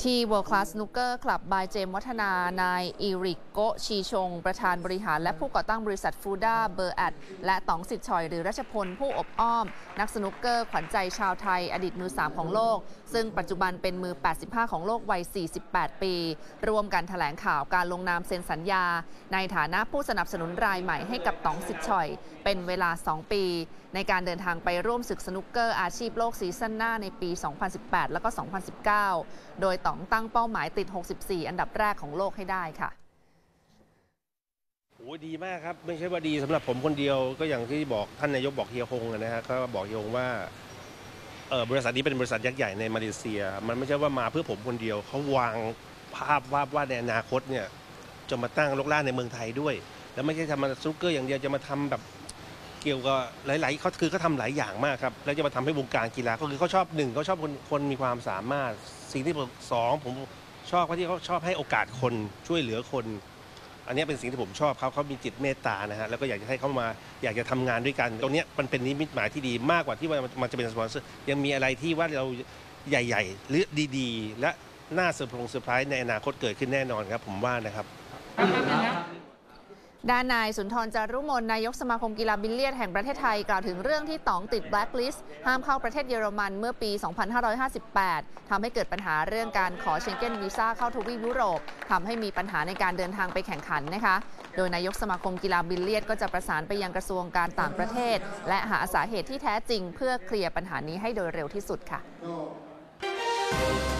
ที่ World Class Snooker Club by เจมส์วัฒนานายอิริกโกชีชงประธานบริหารและผู้ก่อตั้งบริษัท Fulda BERHAD และต๋องสิทธิ์ชอยหรือรัชพลผู้อบอ้อมนักสนุกเกอร์ขวัญใจชาวไทยอดีตมือ3ของโลกซึ่งปัจจุบันเป็นมือ85ของโลกวัย48ปีร่วมกันแถลงข่าวการลงนามเซ็นสัญญาในฐานะผู้สนับสนุนรายใหม่ให้กับต๋องสิทธิ์ชอยเป็นเวลา2ปีในการเดินทางไปร่วมศึกสนุกเกอร์อาชีพโลกซีซั่นหน้าในปี 2018 แล้วก็ 2019 โดยต๋องตั้งเป้าหมายติด 64 อันดับแรกของโลกให้ได้ค่ะโอ้ดีมากครับไม่ใช่ว่าดีสำหรับผมคนเดียวก็อย่างที่บอกท่านนายกบอกเฮียฮงนะฮะก็บอกเฮียฮงว่าบริษัทนี้เป็นบริษัทยักษ์ใหญ่ในมาเลเซียมันไม่ใช่ว่ามาเพื่อผมคนเดียวเขาวางภาพว่าในอนาคตเนี่ยจะมาตั้งโลกล่าในเมืองไทยด้วยแล้วไม่ใช่ทำมาสนุกเกอร์อย่างเดียวจะมาทำแบบเกี่ยวกับหลายๆเขาทำหลายอย่างมากครับแล้วจะมาทำให้วงการกีฬาก็คือเขาชอบ1เขาชอบคนมีความสามารถสิ่งที่2ผมชอบที่เขาชอบให้โอกาสคนช่วยเหลือคนอันนี้เป็นสิ่งที่ผมชอบเขามีจิตเมตตานะฮะแล้วก็อยากจะให้เขามาอยากจะทำงานด้วยกันตรงนี้มันเป็นนิมิตหมายที่ดีมากกว่าที่ว่ามันจะเป็นสปอนเซอร์ยังมีอะไรที่ว่าเราใหญ่ๆหรือดีๆและน่าเซอร์ไพรส์ในอนาคตเกิดขึ้นแน่นอนครับผมว่านะครับด้านนายสุนทร จารุมนนายกสมาคมกีฬาบิลเลียดแห่งประเทศไทยกล่าวถึงเรื่องที่ต๋องติดแบล็คลิสต์ห้ามเข้าประเทศเยอรมันเมื่อปี 2558 ทำให้เกิดปัญหาเรื่องการขอเชงเก้นวีซ่าเข้าทวีปยุโรปทำให้มีปัญหาในการเดินทางไปแข่งขันนะคะโดยนายกสมาคมกีฬาบิลเลียดก็จะประสานไปยังกระทรวงการต่างประเทศและหาสาเหตุที่แท้จริงเพื่อเคลียร์ปัญหานี้ให้โดยเร็วที่สุดค่ะ